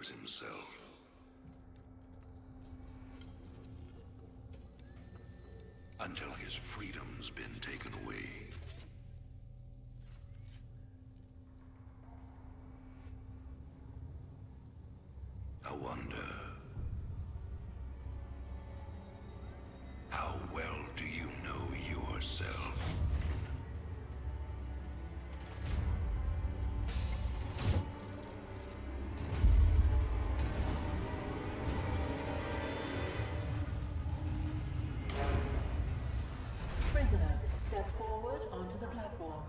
reveals himself. Until his freedom's been taken away. I wonder, how well do you know yourself? Prisoners, step forward onto the platform.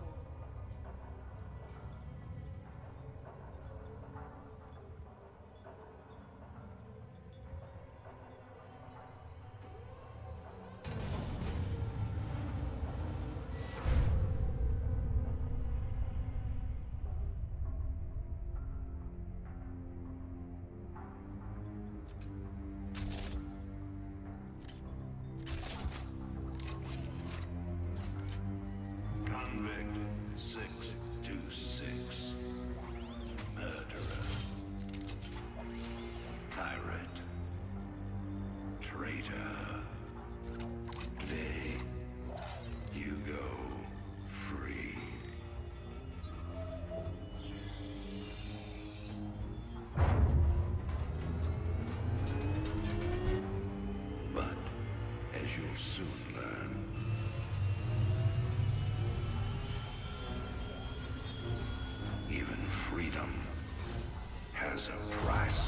Convict 626. Murderer. Pirate. Traitor. Today, you go free. But, as you'll soon learn, even freedom has a price.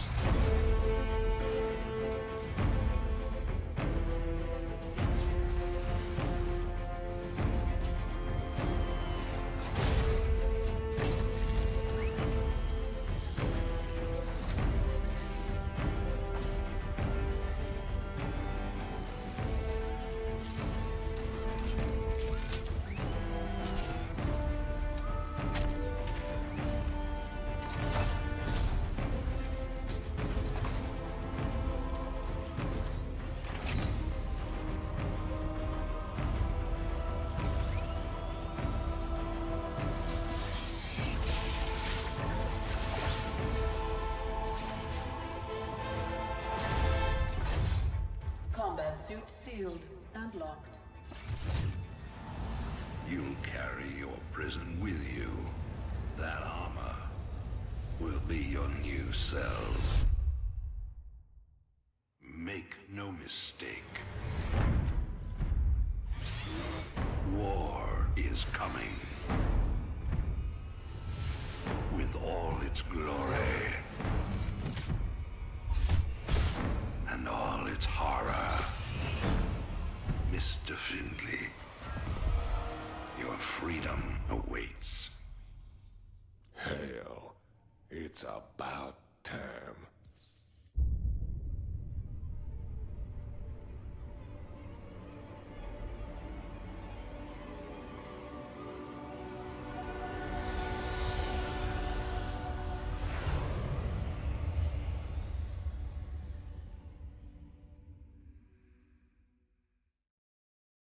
Combat suit sealed and locked. You'll carry your prison with you. That armor will be your new cell. Make no mistake. War is coming. With all its glory. And all its horror. Mr. Findley, your freedom awaits. Hell, it's about time.